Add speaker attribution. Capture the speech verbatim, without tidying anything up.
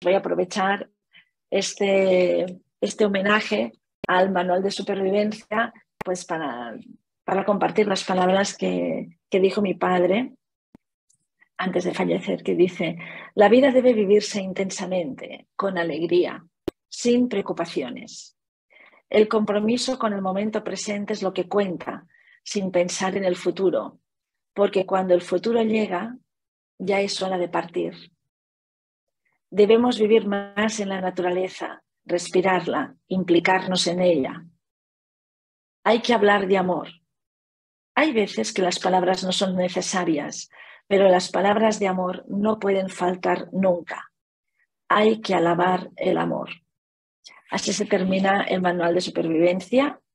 Speaker 1: voy a aprovechar este, este homenaje al manual de supervivencia pues para, para compartir las palabras que, que dijo mi padre antes de fallecer, que dice: la vida debe vivirse intensamente, con alegría, sin preocupaciones. El compromiso con el momento presente es lo que cuenta, sin pensar en el futuro, porque cuando el futuro llega, ya es hora de partir. Debemos vivir más en la naturaleza, respirarla, implicarnos en ella. Hay que hablar de amor. Hay veces que las palabras no son necesarias, pero las palabras de amor no pueden faltar nunca. Hay que alabar el amor. Así se termina el manual de supervivencia